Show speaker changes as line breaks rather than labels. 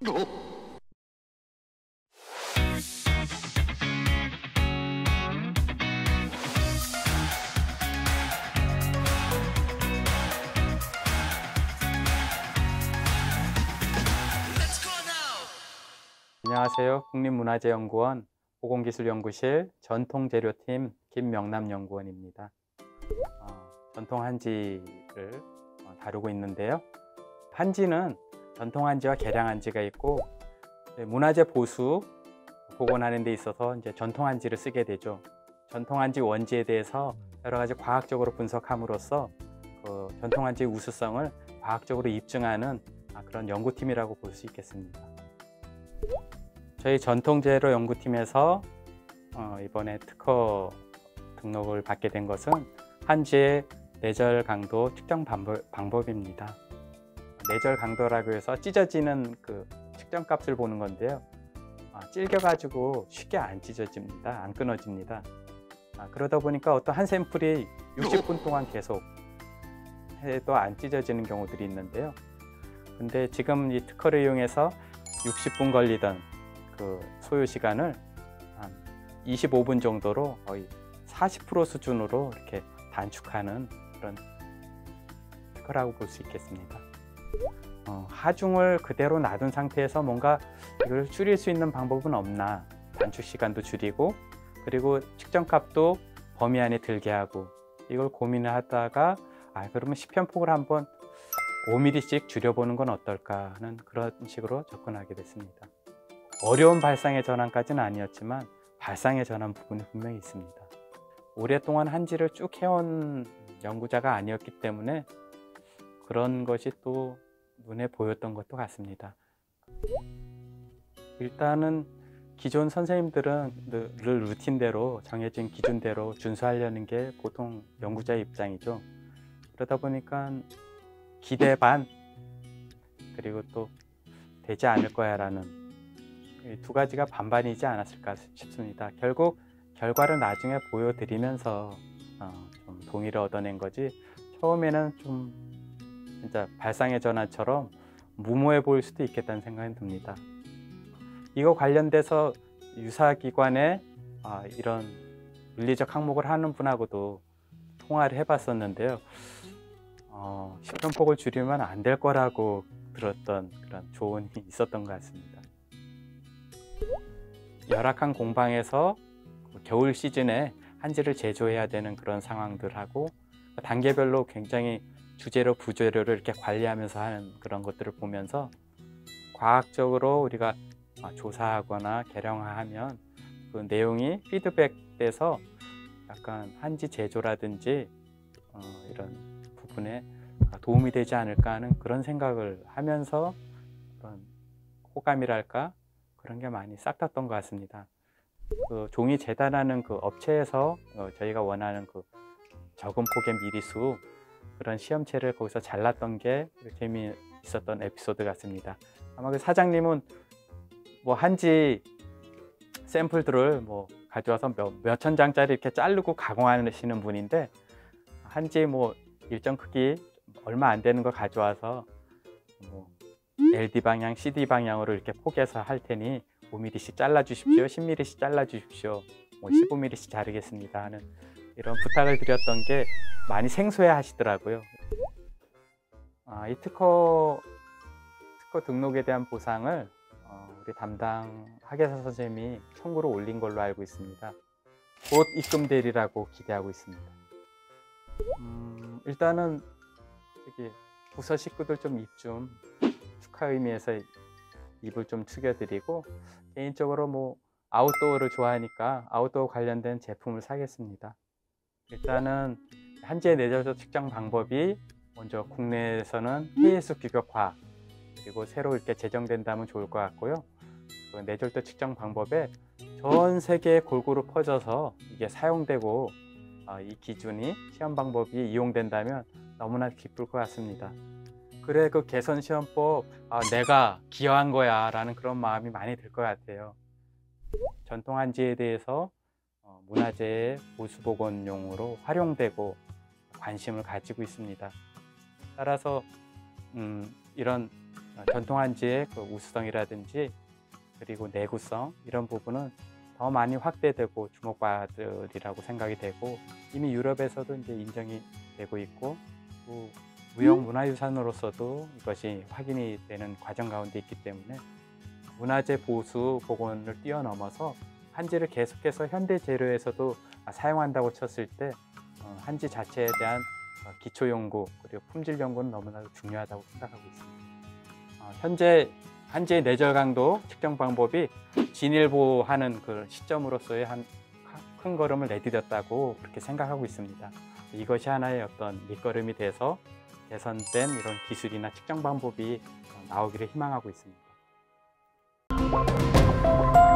안녕하세요. 국립문화재연구원 보건기술연구실 전통재료팀 김명남 연구원입니다. 전통 한지를 다루고 있는데요. 한지는 전통 한지와 개량 한지가 있고, 문화재 보수, 복원하는 데 있어서 이제 전통 한지를 쓰게 되죠. 전통 한지 원지에 대해서 여러 가지 과학적으로 분석함으로써 그 전통 한지의 우수성을 과학적으로 입증하는 그런 연구팀이라고 볼 수 있겠습니다. 저희 전통재료 연구팀에서 이번에 특허 등록을 받게 된 것은 한지의 내절 강도 측정 방법입니다. 내절 강도라고 해서 찢어지는 그 측정값을 보는 건데요. 찔겨가지고 쉽게 안 찢어집니다. 안 끊어집니다. 그러다 보니까 어떤 한 샘플이 60분 동안 계속 해도 안 찢어지는 경우들이 있는데요. 근데 지금 이 특허를 이용해서 60분 걸리던 그 소요 시간을 한 25분 정도로 거의 40% 수준으로 이렇게 단축하는 그런 특허라고 볼 수 있겠습니다. 하중을 그대로 놔둔 상태에서 뭔가 이걸 줄일 수 있는 방법은 없나, 단축 시간도 줄이고 그리고 측정값도 범위 안에 들게 하고, 이걸 고민을 하다가 그러면 시편폭을 한번 5mm씩 줄여보는 건 어떨까 하는 그런 식으로 접근하게 됐습니다. 어려운 발상의 전환까지는 아니었지만 발상의 전환 부분이 분명히 있습니다. 오랫동안 한지를 쭉 해온 연구자가 아니었기 때문에 그런 것이 또 눈에 보였던 것도 같습니다. 일단은 기존 선생님들은 늘 루틴대로 정해진 기준대로 준수하려는 게 보통 연구자의 입장이죠. 그러다 보니까 기대 반, 그리고 또 되지 않을 거야 라는 두 가지가 반반이지 않았을까 싶습니다. 결국 결과를 나중에 보여드리면서 좀 동의를 얻어낸 거지, 처음에는 좀 진짜 발상의 전환처럼 무모해 보일 수도 있겠다는 생각이 듭니다. 이거 관련돼서 유사기관에 이런 물리적 항목을 하는 분하고도 통화를 해봤었는데요. 시편폭을 줄이면 안 될 거라고 들었던 그런 조언이 있었던 것 같습니다. 열악한 공방에서 겨울 시즌에 한지를 제조해야 되는 그런 상황들하고 단계별로 굉장히 주재료, 부재료를 이렇게 관리하면서 하는 그런 것들을 보면서 과학적으로 우리가 조사하거나 개량화하면 그 내용이 피드백돼서 약간 한지 제조라든지 이런 부분에 도움이 되지 않을까 하는 그런 생각을 하면서 그런 호감이랄까 그런 게 많이 싹 텄던 것 같습니다. 그 종이 재단하는 그 업체에서 저희가 원하는 그 적은 폭의 미리수 그런 시험체를 거기서 잘랐던 게 재미있었던 에피소드 같습니다. 아마 그 사장님은 뭐 한지 샘플들을 뭐 가져와서 몇천 장짜리 이렇게 자르고 가공하시는 분인데, 한지 뭐 일정 크기 얼마 안 되는 거 가져와서 뭐 LD 방향, CD 방향으로 이렇게 포개서 할 테니 5mm씩 잘라 주십시오, 10mm씩 잘라 주십시오, 뭐 15mm씩 자르겠습니다 하는 이런 부탁을 드렸던 게 많이 생소해 하시더라고요. 이 특허 등록에 대한 보상을 우리 담당 학예사 선생님이 청구로 올린 걸로 알고 있습니다. 곧 입금되리라고 기대하고 있습니다. 일단은 부서 식구들 좀 입 좀 축하 의미에서 입을 좀 축여드리고, 개인적으로 뭐 아웃도어를 좋아하니까 아웃도어 관련된 제품을 사겠습니다. 일단은 한지의 내절도 측정 방법이 먼저 국내에서는 해외수 규격화, 그리고 새로 이렇게 제정된다면 좋을 것 같고요. 그 내절도 측정 방법에 전 세계에 골고루 퍼져서 이게 사용되고 이 기준이 시험 방법이 이용된다면 너무나 기쁠 것 같습니다. 그래, 그 개선 시험법 내가 기여한 거야 라는 그런 마음이 많이 들 것 같아요. 전통 한지에 대해서 문화재의 보수복원용으로 활용되고 관심을 가지고 있습니다. 따라서 이런 전통 한지의 그 우수성이라든지 그리고 내구성 이런 부분은 더 많이 확대되고 주목받으리라고 생각이 되고, 이미 유럽에서도 이제 인정이 되고 있고 또 무형 문화유산으로서도 이것이 확인이 되는 과정 가운데 있기 때문에 문화재 보수 복원을 뛰어넘어서 한지를 계속해서 현대 재료에서도 사용한다고 쳤을 때 한지 자체에 대한 기초 연구 그리고 품질 연구는 너무나도 중요하다고 생각하고 있습니다. 현재 한지의 내절 강도 측정 방법이 진일보하는 그 시점으로서의 한 큰 걸음을 내디뎠다고 그렇게 생각하고 있습니다. 이것이 하나의 어떤 밑거름이 돼서 개선된 이런 기술이나 측정 방법이 나오기를 희망하고 있습니다.